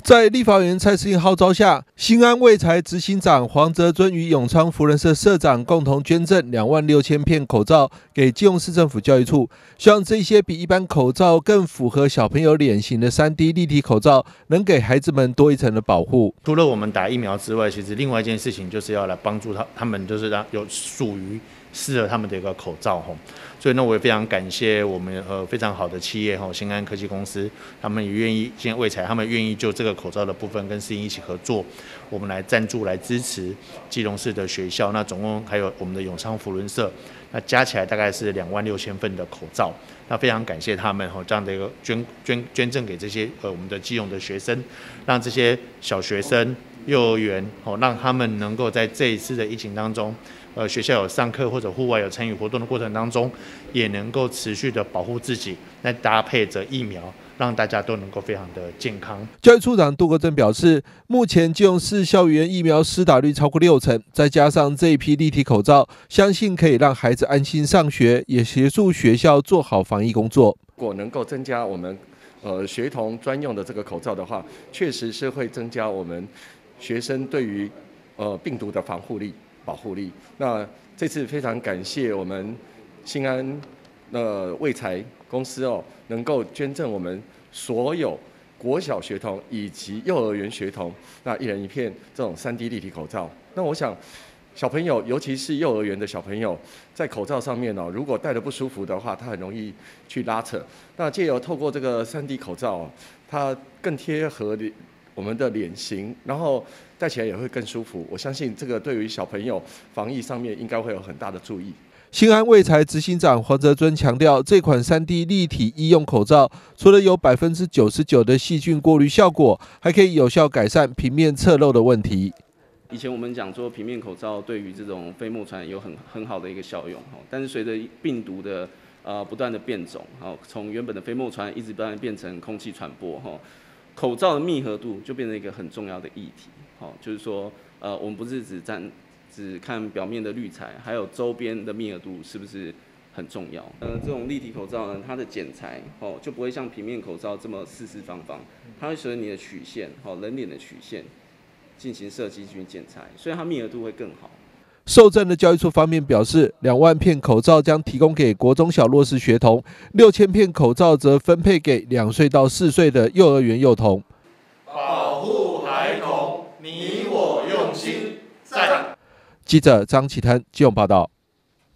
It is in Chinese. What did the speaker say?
在立法委员蔡适应号召下，新安卫财执行长黄泽尊与永昌福人社社长共同捐赠26000片口罩给基隆市政府教育处，希望这些比一般口罩更符合小朋友脸型的3D 立体口罩，能给孩子们多一层的保护。 除了我们打疫苗之外，其实另外一件事情就是要来帮助他们，就是让有属于适合他们的一个口罩吼。所以呢，我也非常感谢我们非常好的企业吼，新安科技公司，他们也愿意，现在卫财他们愿意就这个口罩的部分跟适应一起合作，我们来赞助来支持基隆市的学校。那总共还有我们的永昌福伦社，那加起来大概是26000份的口罩。那非常感谢他们这样的一个捐赠给这些我们的基隆的学生，让这些小学生、幼儿园让他们能够在这一次的疫情当中，学校有上课或者户外有参与活动的过程当中，也能够持续的保护自己，来搭配着疫苗，让大家都能够非常的健康。 教育处长杜国正表示，目前基隆市校园疫苗施打率超过60%，再加上这一批立体口罩，相信可以让孩子安心上学，也协助学校做好防疫工作。 如果能够增加我们学童专用的这个口罩的话，确实是会增加我们学生对于病毒的防护力、保护力。那这次非常感谢我们新安卫财公司能够捐赠我们所有国小学童以及幼儿园学童，那1人1片这种3D 立体口罩。那我想，小朋友，尤其是幼儿园的小朋友，在口罩上面如果戴得不舒服的话，他很容易去拉扯。那借由透过这个3D 口罩，它更贴合我们的脸型，然后戴起来也会更舒服。我相信这个对于小朋友防疫上面应该会有很大的注意。 新安卫财执行长黄泽尊强调，这款3D 立体医用口罩除了有99%的细菌过滤效果，还可以有效改善平面侧漏的问题。 以前我们讲说平面口罩对于这种飞沫传染有很好的一个效用，但是随着病毒的不断的变种，从原本的飞沫传染一直不断变成空气传播，口罩的密合度就变成一个很重要的议题。就是说我们不是只看表面的滤材，还有周边的密合度是不是很重要。这种立体口罩呢，它的剪裁就不会像平面口罩这么四四方方，它会随着你的曲线人脸的曲线进行设计进行剪裁，所以它密合度会更好。 受赠的教育处方面表示，2万片口罩将提供给国中小弱势学童，6000片口罩则分配给2岁到4岁的幼儿园幼童。 保护孩童，你我用心，赞。 记者张启腾基隆报道。